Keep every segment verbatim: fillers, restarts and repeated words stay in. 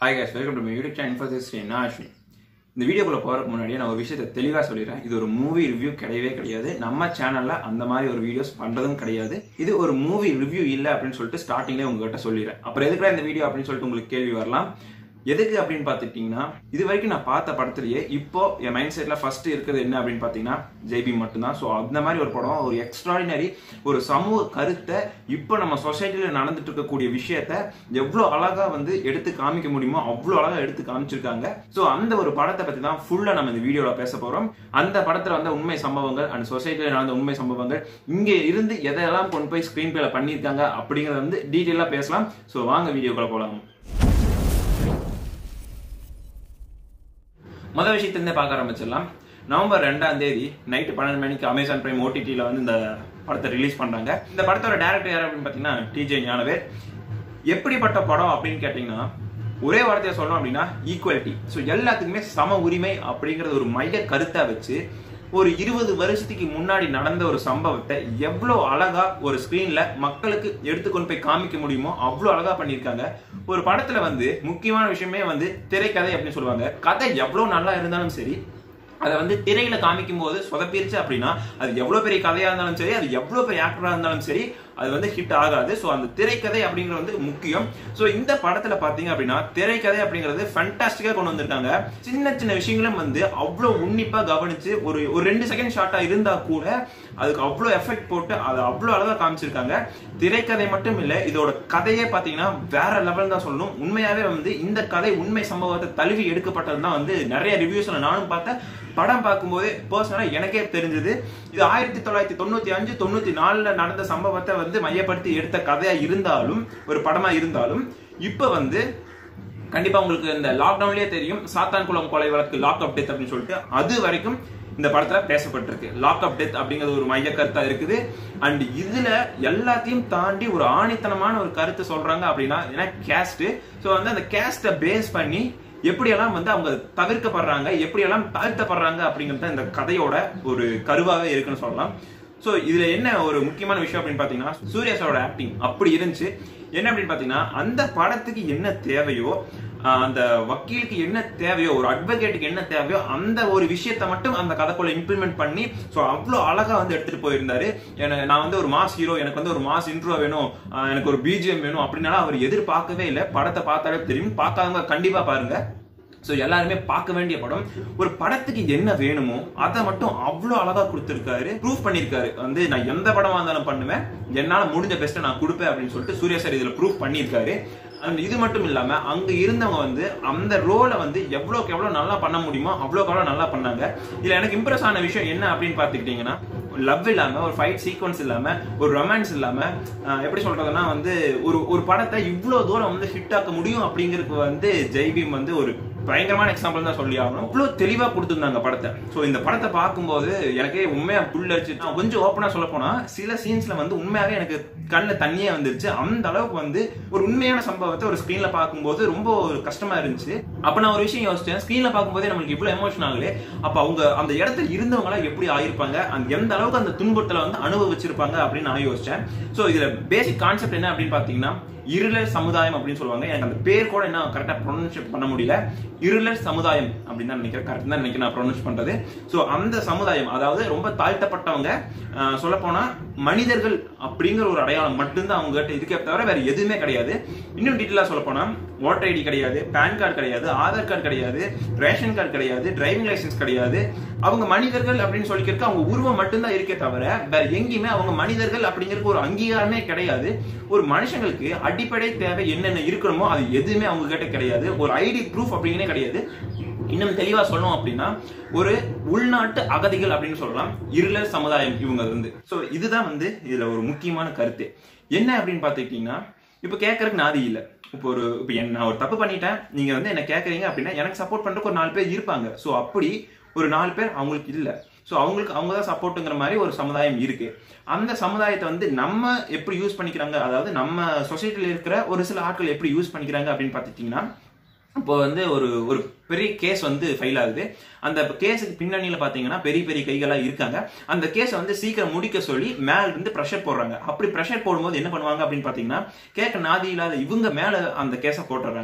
Hi guys, welcome to my YouTube channel INFO three sixty. நான் ASWIN. இந்த வீடியோக்குள்ள போறதுக்கு முன்னாடியே நான் ஒரு விஷயத்தை தெளிவா சொல்லிடுறேன். இது ஒரு மூவி ரிவ்யூ கிடையவே கிடையாது. நம்ம சேனல்ல அந்த மாதிரி ஒரு வீடியோஸ் பண்றதும் கிடையாது. இது ஒரு மூவி ரிவ்யூ இல்ல அப்படின்னு சொல்லிட்டு ஸ்டார்டிங்லயே உங்ககிட்ட சொல்லிடுறேன். அப்புறம் எதுக்குடா இந்த வீடியோ அப்படின்னு சொல்லிட்டு உங்களுக்கு கேள்வி வரலாம். எதுக்கு அப்படின்னு பார்த்துட்டீங்கன்னா இது வரைக்கும் நான் பார்த்த படத்திலேயே இப்போ என் மைண்ட் செட்ல ஃபர்ஸ்ட் இருக்கிறது என்ன அப்படின்னு பார்த்தீங்கன்னா ஜெய்பீம் மட்டும்தான். ஸோ அந்த மாதிரி ஒரு படம், ஒரு எக்ஸ்ட்ராடினரி ஒரு சமூக கருத்தை இப்போ நம்ம சொசைட்டியில் நடந்துட்டு இருக்கக்கூடிய விஷயத்த எவ்வளோ அழகா வந்து எடுத்து காமிக்க முடியுமோ அவ்வளோ அழகா எடுத்து காமிச்சிருக்காங்க. ஸோ அந்த ஒரு படத்தை பற்றி தான் ஃபுல்லாக நம்ம இந்த வீடியோவில் பேச போகிறோம். அந்த படத்தில் வந்த உண்மை சம்பவங்கள் அண்ட் சொசைட்டியில் நடந்த உண்மை சம்பவங்கள் இங்கே இருந்து எதையெல்லாம் கொண்டு போய் ஸ்க்ரீன் பிளேல பண்ணியிருக்காங்க அப்படிங்கிறத வந்து டீட்டெயிலாக பேசலாம். ஸோ வாங்க வீடியோக்குள்ள போகலாம். முதல் விஷயத்திலிருந்தே பார்க்க ஆரம்பிச்சிடலாம். நவம்பர் ரெண்டாம் தேதி நைட்டு பன்னெண்டு மணிக்கு அமேசான் பிரைம் ஓடிடியில் வந்து இந்த படத்தை ரிலீஸ் பண்றாங்க. இந்த படத்தோட டைரக்டர் யார் அப்படின்னு பார்த்தீங்கன்னா டிஜே ஞானவேல். எப்படிப்பட்ட படம் அப்படின்னு கேட்டீங்கன்னா ஒரே வார்த்தையை சொல்லணும் அப்படின்னா ஈக்குவாலிட்டி. ஸோ எல்லாத்துக்குமே சம உரிமை அப்படிங்கறது ஒரு மைய கருத்தை வச்சு ஒரு இருபது வருஷத்துக்கு முன்னாடி நடந்த ஒரு சம்பவத்தை எவ்வளோ அழகா ஒரு ஸ்கிரீன்ல மக்களுக்கு எடுத்துக்கொண்டு போய் காமிக்க முடியுமோ அவ்வளோ அழகா பண்ணியிருக்காங்க. ஒரு படத்துல வந்து முக்கியமான விஷயமே வந்து திரைக்கதை அப்படின்னு சொல்லுவாங்க. கதை எவ்வளவு நல்லா இருந்தாலும் சரி, அதை வந்து திரையில காமிக்கும் போது சொதப்பிருச்சு அப்படின்னா அது எவ்வளவு பெரிய கதையா இருந்தாலும் சரி, அது எவ்வளவு பெரிய ஆக்டரா இருந்தாலும் சரி, அது வந்து ஹிட் ஆகாது. ஸோ அந்த திரைக்கதை அப்படிங்கிறது வந்து முக்கியம். ஸோ இந்த படத்துல பாத்தீங்க அப்படின்னா திரைக்கதை அப்படிங்கிறது ஃபேண்டாஸ்டிக்கா கொண்டு வந்திருக்காங்க. சின்ன சின்ன விஷயங்களும் வந்து அவ்வளவு உன்னிப்பா கவனிச்சு ஒரு ஒரு ரெண்டு செகண்ட் ஷார்ட்டா இருந்தா கூட அதுக்கு அவ்வளோ எஃபெக்ட் போட்டு அதை அவ்வளோ அழகா காமிச்சிருக்காங்க. திரைக்கதை மட்டும் இல்ல, இதோட கதையே பாத்தீங்கன்னா வேற லெவல் தான் சொல்லணும். உண்மையாவே வந்து இந்த கதை உண்மை சம்பவத்தை தழுவி எடுக்கப்பட்டதுதான் வந்து நிறைய ரிவ்யூஸ்ல நானும் பார்த்தேன். படம் பார்க்கும்போது பர்சனலா எனக்கே தெரிஞ்சது இது ஆயிரத்தி தொள்ளாயிரத்தி தொண்ணூத்தி அஞ்சு தொண்ணூத்தி நாலுல நடந்த சம்பவத்தை வந்து மையப்படுத்தி எடுத்த கதையா இருந்தாலும் ஒரு படமா இருந்தாலும் இப்ப வந்து கண்டிப்பா உங்களுக்கு இந்த லாக்டவுன்லயே தெரியும் சாத்தான் குளம் கொலை வழக்கு லாக் அப் டெத் அப்படின்னு சொல்லிட்டு அது வரைக்கும் இந்த படத்துல பேசப்பட்டிருக்கு. லாக் அப் டெத் அப்படிங்கிறது ஒரு மைய கருத்தா இருக்குது. அண்ட் இதுல எல்லாத்தையும் தாண்டி ஒரு ஆணித்தனமான ஒரு கருத்து சொல்றாங்க அப்படின்னா ஏன்னா கேஸ்ட். ஸோ வந்து அந்த கேஸ்ட பேஸ் பண்ணி எப்படியெல்லாம் வந்து அவங்க தவிர்க்கப்படுறாங்க, எப்படியெல்லாம் தாழ்த்தப்படுறாங்க அப்படிங்கிறது இந்த கதையோட ஒரு கருவாவே இருக்குன்னு சொல்லலாம். ஸோ இதுல என்ன ஒரு முக்கியமான விஷயம் அப்படின்னு பாத்தீங்கன்னா சூர்யா சாரோட ஆக்டிங் அப்படி இருந்துச்சு. என்ன அப்படின்னு பாத்தீங்கன்னா அந்த படத்துக்கு என்ன தேவையோ, அந்த வக்கீலுக்கு என்ன தேவையோ, ஒரு அட்வொகேட்டுக்கு என்ன தேவையோ அந்த ஒரு விஷயத்த மட்டும் அந்த கதைக்குள்ள இம்ப்ளிமெண்ட் பண்ணி ஸோ அவ்வளோ அழகா வந்து எடுத்துட்டு போயிருந்தாரு. நான் வந்து ஒரு மாஸ் ஹீரோ, எனக்கு வந்து ஒரு மாஸ் இன்ட்ரோ வேணும், எனக்கு ஒரு பிஜிஎம் வேணும் அப்படின்னாலும் அவர் எதிர்பார்க்கவே இல்லை. படத்தை பார்த்தாலே தெரியும், பார்க்காதவங்க கண்டிப்பா பாருங்க. ஸோ எல்லாருமே பார்க்க வேண்டிய படம். ஒரு படத்துக்கு என்ன வேணுமோ அதை மட்டும் அவ்வளோ அழகா கொடுத்துருக்காரு, ப்ரூவ் பண்ணியிருக்காரு. வந்து நான் எந்த படமா இருந்தாலும் பண்ணுவேன், என்னால் முடிஞ்ச பெஸ்ட்டை நான் கொடுப்பேன் அப்படின்னு சொல்லிட்டு சூர்யா சார் இதுல ப்ரூவ் பண்ணியிருக்காரு. அண்ட் இது மட்டும் இல்லாம அங்க இருந்தவங்க வந்து அந்த ரோலை வந்து எவ்வளோக்கு எவ்வளோ நல்லா பண்ண முடியுமோ அவ்வளோக்கு எவ்வளோ நல்லா பண்ணாங்க. இதுல எனக்கு இம்ப்ரெஸ் ஆன விஷயம் என்ன அப்படின்னு பார்த்துக்கிட்டீங்கன்னா லவ் இல்லாம, ஒரு ஃபைட் சீக்வன்ஸ் இல்லாம, ஒரு ரொமான்ஸ் இல்லாம, எப்படி சொல்றதுன்னா வந்து ஒரு ஒரு படத்தை இவ்வளவு தூரம் வந்து ஹிட் ஆக்க முடியும் அப்படிங்கிறதுக்கு வந்து ஜெய்பீம் வந்து ஒரு பயங்கரமான எக்ஸாம்பிள் தான் சொல்லி ஆகணும். அவ்வளவு தெளிவா கொடுத்துருந்தாங்க படத்தை. ஸோ இந்த படத்தை பார்க்கும்போது எனக்கே உண்மையா புல் அடிச்சு கொஞ்சம் ஓப்பனா சொல்ல போனா சில சீன்ஸ்ல வந்து உண்மையாவே எனக்கு கண்ணில் தண்ணியே வந்துருச்சு. அந்த அளவுக்கு வந்து ஒரு உண்மையான சம்பவத்தை ஒரு ஸ்கிரீன்ல பார்க்கும்போது ரொம்ப ஒரு கஷ்டமா இருந்துச்சு. அப்ப நான் ஒரு விஷயம் யோசிச்சேன், ஸ்கிரீன்ல பார்க்கும்போதே நம்மளுக்கு இவ்வளவு எமோஷன் ஆகலே, அப்ப அவங்க அந்த இடத்துல இருந்தவங்களா எப்படி ஆயிருப்பாங்க, அந்த எந்த அளவுக்கு அந்த துன்புறுத்தலை வந்து அனுபவிச்சிருப்பாங்க அப்படின்னு நான் யோசிச்சேன். ஸோ இதுல பேசிக் கான்செப்ட் என்ன அப்படின்னு பாத்தீங்கன்னா இருளர் சமுதாயம் அப்படின்னு சொல்லுவாங்க. எனக்கு அந்த பேர் கூட என்ன கரெக்டா ப்ரொனன்ஸ் பண்ண முடியல. இருளர் சமுதாயம் அப்படின்னு தான் நினைக்கிறேன், கரெக்ட் தான் நினைக்கிறேன் நான் ப்ரொனன்ஸ் பண்றது. ஸோ அந்த சமுதாயம் அதாவது ரொம்ப தாழ்த்தப்பட்டவங்க, சொல்ல போனா மனிதர்கள் அப்படிங்கிற ஒரு அடையாளம் மட்டும்தான் அவங்க கிட்ட இதுக்கே தவிர வேற எதுவுமே கிடையாது. இன்னும் டீட்டெயிலா சொல்ல போனா ஓட்டர் ஐடி கிடையாது, பேன் கார்டு கிடையாது, ஆதார் கார்டு கிடையாது, ரேஷன் கார்டு கிடையாது, டிரைவிங் லைசன்ஸ் கிடையாது. அவங்க மனிதர்கள் அப்படின்னு சொல்லிக்கிறதுக்கு அவங்க உருவம் மட்டும்தான் இருக்கே தவிர வேற எங்கேயுமே அவங்க மனிதர்கள் அப்படிங்கிறதுக்கு ஒரு அங்கீகாரமே கிடையாது. ஒரு மனுஷங்களுக்கு அடிப்படை தேவை என்னென்ன இருக்கணுமோ அது எதுவுமே அவங்க கிட்ட கிடையாது. ஒரு ஐடி ப்ரூஃப் அப்படிங்கிறே கிடையாது. இன்னும் தெளிவா சொல்லணும் அப்படின்னா ஒரு உள்நாட்டு அகதிகள் அப்படின்னு சொல்லலாம் இருளர் சமுதாயம் இவங்க வந்து. சோ இதுதான் வந்து இதுல ஒரு முக்கியமான கருத்து என்ன அப்படின்னு பாத்துக்கிட்டீங்கன்னா இப்ப கேட்கறதுக்கு நாதி இல்ல. இப்போ ஒரு இப்ப நான் ஒரு தப்பு பண்ணிட்டேன், நீங்க வந்து என்ன கேட்கறீங்க அப்படின்னா எனக்கு சப்போர்ட் பண்றதுக்கு ஒரு நாலு பேர் இருப்பாங்க. சோ அப்படி ஒரு நாலு பேர் அவங்களுக்கு இல்ல. ஸோ அவங்களுக்கு அவங்க தான் சப்போர்ட்டுங்கிற மாதிரி ஒரு சமுதாயம் இருக்கு. அந்த சமுதாயத்தை வந்து நம்ம எப்படி யூஸ் பண்ணிக்கிறாங்க, அதாவது நம்ம சொசைட்டியில் இருக்கிற ஒரு சில ஆட்கள் எப்படி யூஸ் பண்ணிக்கிறாங்க அப்படின்னு பார்த்துட்டீங்கன்னா இப்போ வந்து ஒரு ஒரு பெரிய கேஸ் வந்து ஃபைல் ஆகுது. அந்த கேஸுக்கு பின்னணியில பாத்தீங்கன்னா பெரிய பெரிய கைகளா இருக்காங்க. அந்த கேஸை வந்து சீக்கிரம் முடிக்க சொல்லி மேல இருந்து பிரஷர் போடுறாங்க. அப்படி பிரஷர் போடும்போது என்ன பண்ணுவாங்க அப்படின்னு பாத்தீங்கன்னா கேட்க நாதி இல்லாத இவங்க மேல அந்த கேஸை போட்டுறாங்க.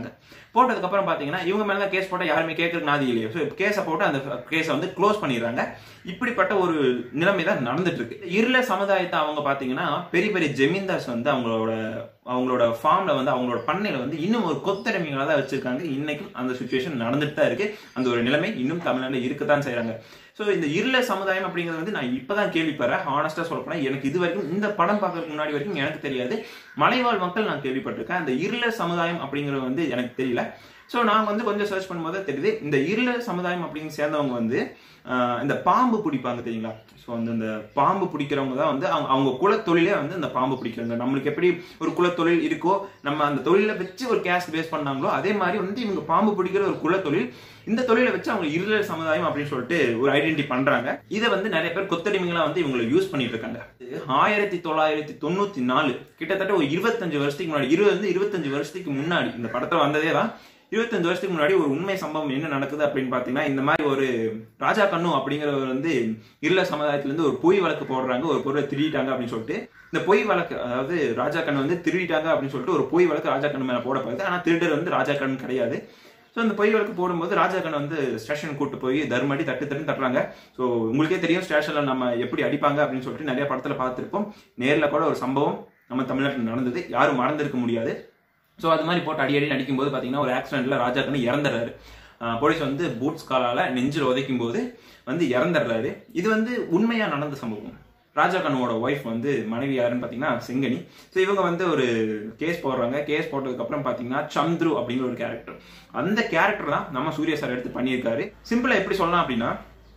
போட்டதுக்கு அப்புறம் பாத்தீங்கன்னா இவங்க மேல தான் கேஸ் போட்டா யாருமே கேட்கறதுக்கு நாதி இல்லையோ, ஸோ கேஸை போட்டு அந்த கேஸை வந்து க்ளோஸ் பண்ணிடுறாங்க. இப்படிப்பட்ட ஒரு நிலைமை தான் நடந்துட்டு இருக்கு. இருள சமுதாயத்தை அவங்க பாத்தீங்கன்னா பெரிய பெரிய ஜமீன்தார்ஸ் வந்து அவங்களோட அவங்களோட ஃபார்ம்ல வந்து அவங்களோட பண்ணையில வந்து இன்னும் ஒரு கொத்தடிமைகளா தான் வச்சிருக்காங்க. இன்னைக்கும் அந்த சுச்சுவேஷன் நடந்துட்டு தான் இருக்கு. அந்த ஒரு நிலைமை இன்னும் தமிழ்நாட்டில் இருக்கத்தான் செய்யறாங்க. ஸோ இந்த இருள சமுதாயம் அப்படிங்கிறது வந்து நான் இப்பதான் கேள்விப்படுறேன். ஹானஸ்டா சொல்ல போனா எனக்கு இது வரைக்கும் இந்த படம் பார்க்கறதுக்கு முன்னாடி வரைக்கும் எனக்கு தெரியாது. மலைவாழ் மக்கள் நான் கேள்விப்பட்டிருக்கேன். அந்த இருள சமுதாயம் அப்படிங்கிறது வந்து எனக்கு தெரியல. ஸோ நான் வந்து கொஞ்சம் சர்ச் பண்ணும்போது தெரியுது இந்த இருள சமுதாயம் அப்படின்னு சேர்ந்தவங்க வந்து இந்த பாம்பு பிடிப்பாங்க தெரியுங்களா. ஸோ வந்து இந்த பாம்பு பிடிக்கிறவங்க தான் வந்து அவங்க அவங்க குலத்தொழிலே வந்து இந்த பாம்பு பிடிக்கிறவங்க. நம்மளுக்கு எப்படி ஒரு குலத்தொழில் இருக்கோ, நம்ம அந்த தொழிலை வச்சு ஒரு கேஸ்ட் பேஸ் பண்ணாங்களோ, அதே மாதிரி வந்து இவங்க பாம்பு பிடிக்கிற ஒரு குலத்தொழில், இந்த தொழிலை வச்சு அவங்க இருள சமுதாயம் அப்படின்னு சொல்லிட்டு ஒரு ஐடென்டி பண்றாங்க. இதை வந்து நிறைய பேர் கொத்தடிமைகளா வந்து இவங்களை யூஸ் பண்ணிட்டு இருக்காங்க. ஆயிரத்தி தொள்ளாயிரத்தி தொண்ணூத்தி நாலு கிட்டத்தட்ட ஒரு இருபத்தஞ்சு வருஷத்துக்கு முன்னாடி இருபது இருபத்தஞ்சு வருஷத்துக்கு முன்னாடி இந்த படத்தை வந்ததே தான். இருபத்தஞ்சு வருஷத்துக்கு முன்னாடி ஒரு உண்மை சம்பவம் என்ன நடக்குது அப்படின்னு பாத்தீங்கன்னா, இந்த மாதிரி ஒரு ராஜா கண்ணு அப்படிங்கிறவர் வந்து இருள சமுதாயத்துல இருந்து ஒரு பொய் வழக்கு போடுறாங்க. ஒரு பொருளை திருடிட்டாங்க அப்படின்னு சொல்லிட்டு இந்த பொய் வழக்கு, அதாவது ராஜா கண்ணு வந்து திருடிட்டாங்க அப்படின்னு சொல்லிட்டு ஒரு பொய் வழக்கு ராஜா கண்ணு மேல போடப்படுது. ஆனா திருடர் வந்து ராஜா கண்ணு கிடையாது. ஸோ இந்த பொய் வழக்கு போடும்போது ராஜா கண்ணு வந்து ஸ்டேஷன் கூட்டு போய் தர்மடி தட்டு தட்டு தட்டுறாங்க. ஸோ உங்களுக்கே தெரியும் ஸ்டேஷன்ல நம்ம எப்படி அடிப்பாங்க அப்படின்னு சொல்லிட்டு நிறைய படத்துல பார்த்திருப்போம். நேரில் கூட ஒரு சம்பவம் நம்ம தமிழ்நாட்டில் நடந்தது, யாரும் மறந்திருக்க முடியாது. ஸோ அது மாதிரி போட்டு அடி அடி நடிக்கும் போது பார்த்தீங்கன்னா ஒரு ஆக்சிடென்ட்ல ராஜா கண்ணு இறந்துடுறாரு. போலீஸ் வந்து பூட்ஸ் காலால நெஞ்சில் உதைக்கும் போது வந்து இறந்துடுறாரு. இது வந்து உண்மையா நடந்த சம்பவம். ராஜா கண்ணுவோட ஒய்ஃப் வந்து மனைவி யாருன்னு பாத்தீங்கன்னா செங்கனி. ஸோ இவங்க வந்து ஒரு கேஸ் போடுறாங்க. கேஸ் போட்டதுக்கு அப்புறம் பாத்தீங்கன்னா சந்துரு அப்படிங்கிற ஒரு கேரக்டர், அந்த கேரக்டர் தான் நம்ம சூர்யா சார் எடுத்து பண்ணியிருக்காரு. சிம்பிளா எப்படி சொல்லலாம் அப்படின்னா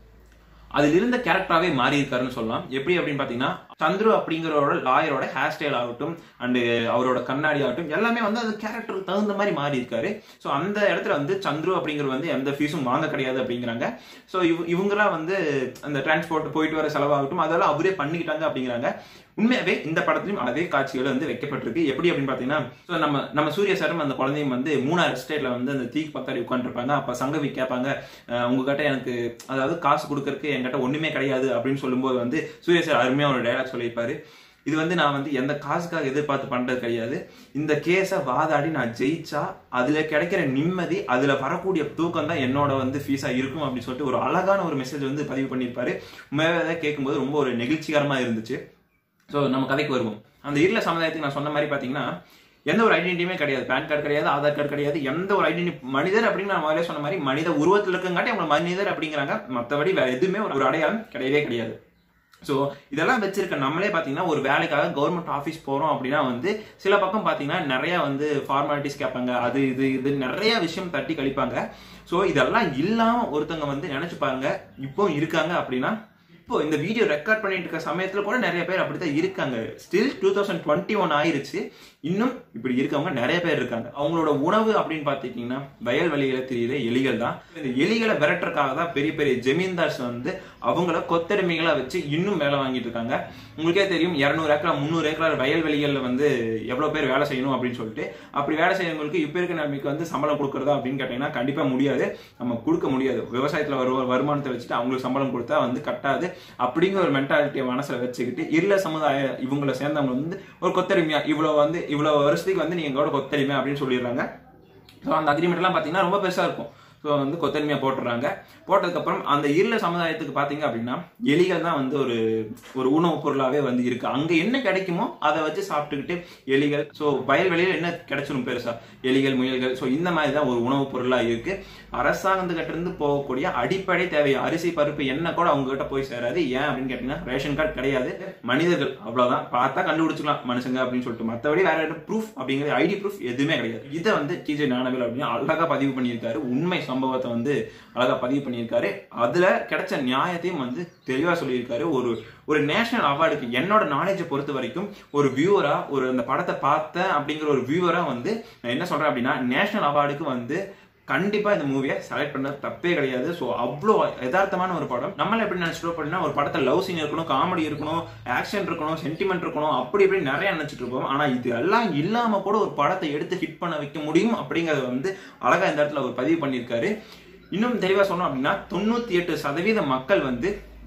அதுல இருந்த கேரக்டராகவே மாறி இருக்காருன்னு சொல்லலாம். எப்படி அப்படின்னு பாத்தீங்கன்னா சந்துரு அப்படிங்கிறவரோட லாயரோட ஹேர் ஸ்டைல் ஆகட்டும் அண்ட் அவரோட கண்ணாடி ஆகட்டும் எல்லாமே வந்து அது கேரக்டருக்கு தகுந்த மாதிரி மாறி இருக்காரு. ஸோ அந்த இடத்துல வந்து சந்துரு அப்படிங்கிறது வந்து எந்த ஃபீஸும் வாங்க கிடையாது அப்படிங்கிறாங்க. ஸோ இவ இவங்களாம் வந்து அந்த டிரான்ஸ்போர்ட் போயிட்டு வர செலவாகட்டும் அதெல்லாம் அவரே பண்ணிக்கிட்டாங்க அப்படிங்கிறாங்க. உண்மையாவே இந்த படத்திலும் அதே காட்சிகள் வந்து வைக்கப்பட்டிருக்கு. எப்படி அப்படின்னு பாத்தீங்கன்னா நம்ம நம்ம சூர்யா சாரும் அந்த குழந்தையும் வந்து மூணாறு எஸ்டேட்ல வந்து அந்த தீக்கு பத்தாடி உட்காந்துருப்பாங்க. அப்ப சங்கவி கேட்பாங்க, உங்ககிட்ட எனக்கு அதாவது காசு கொடுக்கறதுக்கு என்கிட்ட ஒண்ணுமே கிடையாது அப்படின்னு சொல்லும்போது வந்து சூர்யா சார் அருமையா ஒரு டைலாக் சொல்லியிருப்பாரு. இது வந்து நான் வந்து எந்த காசுக்காக எதிர்பார்த்து பண்றது கிடையாது. இந்த கேஸை வாதாடி நான் ஜெயிச்சா அதுல கிடைக்கிற நிம்மதி, அதுல வரக்கூடிய தூக்கம் தான் என்னோட வந்து ஃபீஸா இருக்கும் அப்படின்னு சொல்லிட்டு ஒரு அழகான ஒரு மெசேஜ் வந்து பதிவு பண்ணியிருப்பாரு. உண்மையாவே கேட்கும்போது ரொம்ப ஒரு நெகிழ்ச்சிகரமா இருந்துச்சு. ஸோ நம்ம கதைக்கு வருவோம். அந்த இருள சமுதாயத்துக்கு நான் சொன்ன மாதிரி பாத்தீங்கன்னா எந்த ஒரு ஐடென்டிட்டியுமே கிடையாது. பேன் கார்டு கிடையாது, ஆதார் கார்டு கிடையாது, எந்த ஒரு ஐடென்டி மனிதர் அப்படின்னு நான் முதல்ல சொன்ன மாதிரி மனித உருவத்தில் இருக்கங்காட்டி அவங்க மனிதர் அப்படிங்கிறாங்க. மற்றபடி வேற எதுவுமே ஒரு அடையாளம் கிடையவே கிடையாது. ஸோ இதெல்லாம் வச்சிருக்க நம்மளே பார்த்தீங்கன்னா ஒரு வேலைக்காக கவர்மெண்ட் ஆஃபீஸ் போகிறோம் அப்படின்னா வந்து சில பக்கம் பார்த்தீங்கன்னா நிறைய வந்து ஃபார்மாலிட்டிஸ் கேட்பாங்க, அது இது இது நிறைய விஷயம் தட்டி கழிப்பாங்க. ஸோ இதெல்லாம் இல்லாமல் ஒருத்தவங்க வந்து நினைச்சு பாருங்க இப்போ இருக்காங்க அப்படின்னா. இப்போ இந்த வீடியோ ரெக்கார்ட் பண்ணிட்டு இருக்க சமயத்துல கூட நிறைய பேர் அப்படித்தான் இருக்காங்க. Still two thousand twenty one ஆயிருச்சு, இன்னும் இப்படி இருக்கவங்க நிறைய பேர் இருக்காங்க. அவங்களோட உணவு அப்படின்னு பாத்தீங்கன்னா வயல்வெளிகளை தெரியுற எலிகள் தான். இந்த எலிகளை விரட்டுறதுக்காக தான் பெரிய பெரிய ஜமீன்தார்ஸ் வந்து அவங்கள கொத்தடிமைகளா வச்சு இன்னும் வேலை வாங்கிட்டு இருக்காங்க. உங்களுக்கே தெரியும் இருநூறு ஏக்கரா முந்நூறு ஏக்கரா வயல்வெளிகள்ல வந்து எவ்வளவு பேர் வேலை செய்யணும் அப்படின்னு சொல்லிட்டு. அப்படி வேலை செய்யறவங்களுக்கு இப்ப இருக்க நிலைமைக்கு வந்து சம்பளம் கொடுக்கறதா அப்படின்னு கேட்டீங்கன்னா கண்டிப்பா முடியாது. நம்ம கொடுக்க முடியாது. விவசாயத்துல வர வருமானத்தை வச்சுட்டு அவங்களுக்கு சம்பளம் கொடுத்தா வந்து கட்டாது அப்படிங்கிற ஒரு மென்டாலிட்டியை மனசுல வச்சுக்கிட்டு இருள சமுதாய இவங்களை சேர்ந்தவங்க வந்து ஒரு கொத்தடிமையா இவ்வளவு வந்து இவ்வளவு வருஷத்துக்கு வந்து நீங்க எங்களோட கொத்தடிமை அப்படின்னு சொல்லிடுறாங்க. ஸோ அந்த அக்ரிமெண்ட் எல்லாம் பாத்தீங்கன்னா ரொம்ப பெருசா இருக்கும். ஸோ வந்து கொத்தடிமையா போட்டுறாங்க. போட்டதுக்கப்புறம் அந்த இருள சமுதாயத்துக்கு பாத்தீங்க அப்படின்னா எலிகள் தான் வந்து ஒரு ஒரு உணவுப் பொருளாவே வந்து இருக்கு. அங்க என்ன கிடைக்குமோ அதை வச்சு சாப்பிட்டுக்கிட்டு எலிகள். ஸோ வயல்வெளியில் என்ன கிடைச்சிடும் பெருசா எலிகள் முயல்கள். ஸோ இந்த மாதிரி தான் ஒரு உணவுப் பொருளா இருக்கு. அரசாங்கத்துக்கிட்ட இருந்து போகக்கூடிய அடிப்படை தேவை அரிசி பருப்பு என்ன கூட அவங்க கிட்ட போய் சேராது. ஏன் அப்படின்னு கேட்டீங்கன்னா ரேஷன் கார்டு கிடையாது, மனிதர்கள் அவ்வளவுதான். பார்த்தா கண்டுபிடிச்சிக்கலாம் மனுஷங்க அப்படின்னு சொல்லிட்டு. மற்றபடி வேற ப்ரூஃப் அப்படிங்கிற ஐடி ப்ரூஃப் எதுவுமே கிடையாது. இதை வந்து டிஜே ஞானவேல் அப்படின்னு அழகா பதிவு பண்ணியிருக்காரு. உண்மை சம்பவத்தை வந்து அழகா பதிவு பண்ணியிருக்காரு. அதுல கிடைச்ச நியாயத்தையும் வந்து தெளிவா சொல்லியிருக்காரு. ஒரு ஒரு நேஷனல் அவார்டுக்கு என்னோட நாலேஜை பொறுத்த வரைக்கும் ஒரு வியூவரா ஒரு அந்த படத்தை பார்த்தேன் அப்படிங்கிற ஒரு வியூவரா வந்து நான் என்ன சொல்றேன் அப்படின்னா நேஷனல் அவார்டுக்கு வந்து கண்டிப்பா இந்த மூவியை செலக்ட் பண்ண தப்பே கிடையாது. ஸோ அவ்வளோ யதார்த்தமான ஒரு படம். நம்மள எப்படி நினைச்சிட்டு அப்படின்னா ஒரு படத்தை லவ் சீன் இருக்கணும், காமெடி இருக்கணும், ஆக்ஷன் இருக்கணும், சென்டிமெண்ட் இருக்கணும், அப்படி இப்படி நிறைய நினைச்சிட்டு இருப்போம். ஆனா இது எல்லாம் இல்லாம கூட ஒரு படத்தை எடுத்து ஹிட் பண்ண வைக்க முடியும் அப்படிங்கறத வந்து அழகா இந்த இடத்துல ஒரு பதிவு பண்ணியிருக்காரு. இன்னும் தெளிவா சொன்னோம் அப்படின்னா தொண்ணூத்தி எட்டு சதவீத மக்கள் வந்து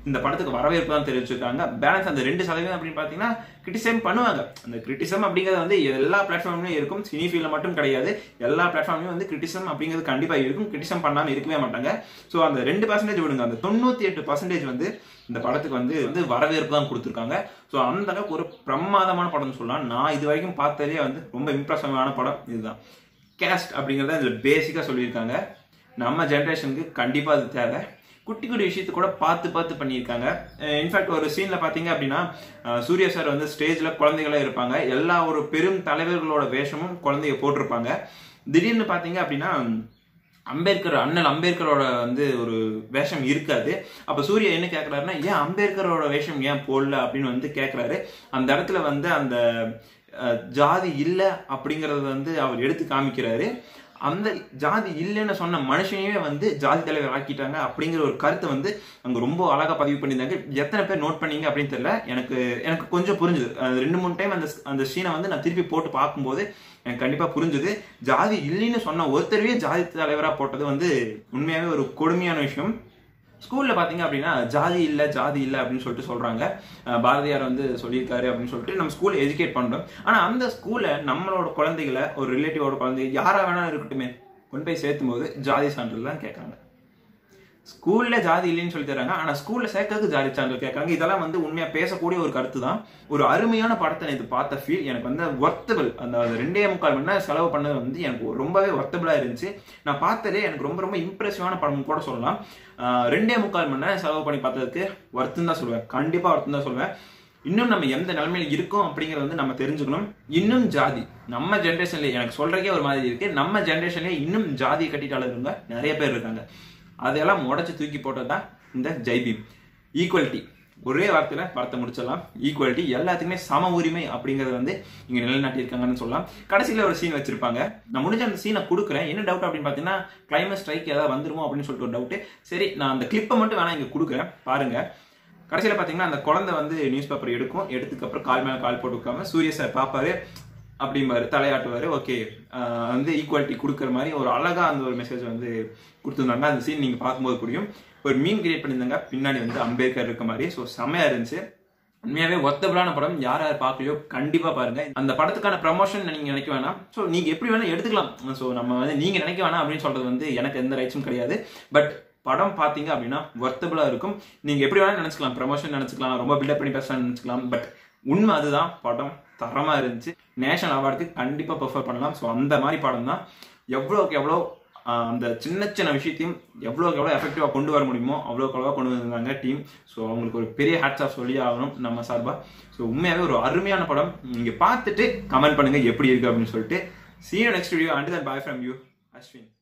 இந்த படத்துக்கு வரவேற்பு தான் தெரிவிச்சிருக்காங்க. பேலன்ஸ் அந்த ரெண்டு சதவீதம் அப்படின்னு பார்த்தீங்கன்னா கிரிட்டிசைஸ் பண்ணுவாங்க. அந்த கிரிட்டிசம் அப்படிங்கிறது வந்து எல்லா பிளாட்ஃபார்ம்லையும் இருக்கும், சினி ஃபீல்ட்ல மட்டும் கிடையாது, எல்லா பிளாட்ஃபார்ம்லையும் வந்து கிரிட்டிசம் அப்படிங்கிறது கண்டிப்பா இருக்கும். கிரிட்டிசம் பண்ணாம இருக்கவே மாட்டாங்க. ஸோ அந்த ரெண்டு பர்சன்டேஜ் விடுங்க, அந்த தொண்ணூத்தி எட்டு பர்சன்டேஜ் வந்து இந்த படத்துக்கு வந்து வந்து வரவேற்பு தான் கொடுத்துருக்காங்க. ஸோ அந்த அளவுக்கு ஒரு பிரமாதமான படம்னு சொல்லலாம். நான் இது வரைக்கும் பார்த்ததே வந்து ரொம்ப இம்ப்ரெசிவான படம் இதுதான். கேஸ்ட் அப்படிங்கிறத இதில் பேசிக்காக சொல்லியிருக்காங்க. நம்ம ஜென்ரேஷனுக்கு கண்டிப்பாக அது தேவை. குட்டி குட்டி விஷயத்து கூட பார்த்து பார்த்து பண்ணியிருக்காங்க. இன்ஃபேக்ட் ஒரு சீனில் பார்த்தீங்க அப்படின்னா சூர்யா சார் வந்து ஸ்டேஜில் குழந்தைகளாக இருப்பாங்க. எல்லா ஒரு பெரும் தலைவர்களோட வேஷமும் குழந்தைய போட்டிருப்பாங்க. திடீர்னு பார்த்தீங்க அப்படின்னா அம்பேத்கர் அண்ணல் அம்பேத்கரோட வந்து ஒரு வேஷம் இருக்காது. அப்போ சூர்யா என்ன கேட்குறாருன்னா, ஏன் அம்பேத்கரோட வேஷம் ஏன் போடல அப்படின்னு வந்து கேட்குறாரு. அந்த இடத்துல வந்து அந்த ஜாதி இல்லை அப்படிங்கறத வந்து அவர் எடுத்து காமிக்கிறாரு. அந்த ஜாதி இல்லைன்னு சொன்ன மனுஷனையே வந்து ஜாதி தலைவர் ஆக்கிட்டாங்க அப்படிங்கிற ஒரு கருத்தை வந்து அங்க ரொம்ப அழகா பதிவு பண்ணியிருந்தாங்க. எத்தனை பேர் நோட் பண்ணீங்க அப்படின்னு தெரியல, எனக்கு எனக்கு கொஞ்சம் புரிஞ்சுது. ரெண்டு மூணு டைம் அந்த அந்த சீனை வந்து நான் திருப்பி போட்டு பார்க்கும்போது எனக்கு கண்டிப்பா புரிஞ்சுது. ஜாதி இல்லைன்னு சொன்ன ஒருத்தரவே ஜாதி தலைவரா போட்டது வந்து உண்மையாவே ஒரு கொடுமையான விஷயம். ஸ்கூல்ல பாத்தீங்க அப்படின்னா ஜாதி இல்ல ஜாதி இல்ல அப்படின்னு சொல்லிட்டு சொல்றாங்க. பாரதியார் வந்து சொல்லியிருக்காரு அப்படின்னு சொல்லிட்டு நம்ம ஸ்கூல்ல எஜுகேட் பண்றோம். ஆனா அந்த ஸ்கூல்ல நம்மளோட குழந்தைகளை ஒரு ரிலேட்டிவோட குழந்தை யாரா வேணா இருக்கட்டுமே கொண்டு போய் சேர்த்தும் போது ஜாதி சான்றிதழ் தான் கேட்கறாங்க. ஸ்கூல்ல ஜாதி இல்லைன்னு சொல்லி தராங்க, ஆனா ஸ்கூல்ல சேர்க்கறதுக்கு ஜாதி சான்றிதழ் கேட்கறாங்க. இதெல்லாம் வந்து உண்மையா பேசக்கூடிய ஒரு கருத்து தான். ஒரு அருமையான படத்தை இது பார்த்த ஃபீல் எனக்கு வந்து ஒர்த்தபிள். அந்த ரெண்டே முக்கால் மணி நேரம் செலவு பண்ணது வந்து எனக்கு ரொம்பவே ஒர்த்தபிளா இருந்துச்சு. நான் பார்த்ததே எனக்கு ரொம்ப ரொம்ப இம்ப்ரெசிவான படம் கூட சொல்லலாம். ரெண்டே முக்கால் மணி நேரம் செலவு பண்ணி பார்த்ததுக்கு ஒர்த்துன்னு தான் சொல்லுவேன், கண்டிப்பா ஒர்த்துன்னு தான் சொல்லுவேன். இன்னும் நம்ம எந்த நிலைமையில இருக்கோம் அப்படிங்கறது வந்து நம்ம தெரிஞ்சுக்கணும். இன்னும் ஜாதி நம்ம ஜென்ரேஷன்ல எனக்கு சொல்றதுக்கே ஒரு மாதிரி இருக்கு. நம்ம ஜென்ரேஷன்ல இன்னும் ஜாதி கட்டிட்டாளருங்க நிறைய பேர் இருக்காங்க. அதெல்லாம் உடச்சு தூக்கி போட்டதுதான் இந்த ஜெய்பீம். ஈக்குவலிட்டி ஒரே வார்த்தையில படத்தை முடிச்சிடலாம். ஈக்குவலிட்டி, எல்லாத்துக்குமே சம உரிமை அப்படிங்கறது வந்து இங்க நிலைநாட்டியிருக்காங்கன்னு சொல்லலாம். கடைசியில ஒரு சீன் வச்சிருப்பாங்க. நான் முடிஞ்ச அந்த சீனை கொடுக்குறேன். என்ன டவுட் அப்படின்னு பாத்தீங்கன்னா கிளைமேட் ஸ்ட்ரைக் ஏதாவது வந்துருமோ அப்படின்னு சொல்லிட்டு ஒரு டவுட். சரி, நான் அந்த கிளிப்பை மட்டும் வேணா இங்க கொடுக்குறேன் பாருங்க. கடைசியில பாத்தீங்கன்னா அந்த குழந்தை வந்து நியூஸ் பேப்பர் எடுக்கும். எடுத்துக்கு அப்புறம் கால் மேல கால் போட்டு உட்காம சூரிய சார் பாப்பாரு, அப்படிம்பாரு, தலையாட்டுவாரு. ஓகே, வந்து ஈக்குவாலிட்டி கொடுக்குற மாதிரி ஒரு அழகா அந்த ஒரு மெசேஜ் வந்து கொடுத்துருந்தாங்க. அந்த சீன் நீங்க பார்க்கும்போது புரியும். ஒரு மீன் கிரியேட் பண்ணியிருந்தாங்க, பின்னாடி வந்து அம்பேத்கர் இருக்க மாதிரி. ஸோ செம்மையா இருந்துச்சு. உண்மையாவே ஒர்த்தபிளான படம். யார் யார் பார்க்கலையோ கண்டிப்பா பாருங்க. அந்த படத்துக்கான ப்ரமோஷன் நீங்க நினைக்க வேணாம். ஸோ நீங்க எப்படி வேணா எடுத்துக்கலாம். ஸோ நம்ம வந்து நீங்க நினைக்க வேணாம் அப்படின்னு சொல்றது வந்து எனக்கு எந்த ரைட்ஸும் கிடையாது. பட் படம் பாத்தீங்க அப்படின்னா ஒர்த்தபிளா இருக்கும். நீங்க எப்படி வேணா நினைச்சுக்கலாம், ப்ரமோஷன் நினைச்சுக்கலாம், ரொம்ப பில்டப் பண்ணி பேசலாம் நினைச்சுக்கலாம். பட் உண்மை அதுதான், படம் தரமா இருந்துச்சு. நேஷனல் அவார்டுக்கு கண்டிப்பா பெர்ஃபார்ம் பண்ணலாம். ஸோ அந்த மாதிரி படம் தான். எவ்வளோக்கு எவ்வளோ அந்த சின்ன சின்ன விஷயத்தையும் எவ்வளோக்கு எவ்வளோ எஃபெக்டிவா கொண்டு வர முடியுமோ அவ்வளோக்கு அவ்வளோவா கொண்டு வந்திருந்தாங்க டீம். ஸோ அவங்களுக்கு ஒரு பெரிய ஹேட்ஸ் ஆஃப் சொல்லி ஆகணும் நம்ம சார்பா. ஸோ உண்மையாவே ஒரு அருமையான படம். நீங்க பார்த்துட்டு கமெண்ட் பண்ணுங்க எப்படி இருக்கு அப்படின்னு சொல்லிட்டு. See you next video. Until then, bye from you, Ashwin.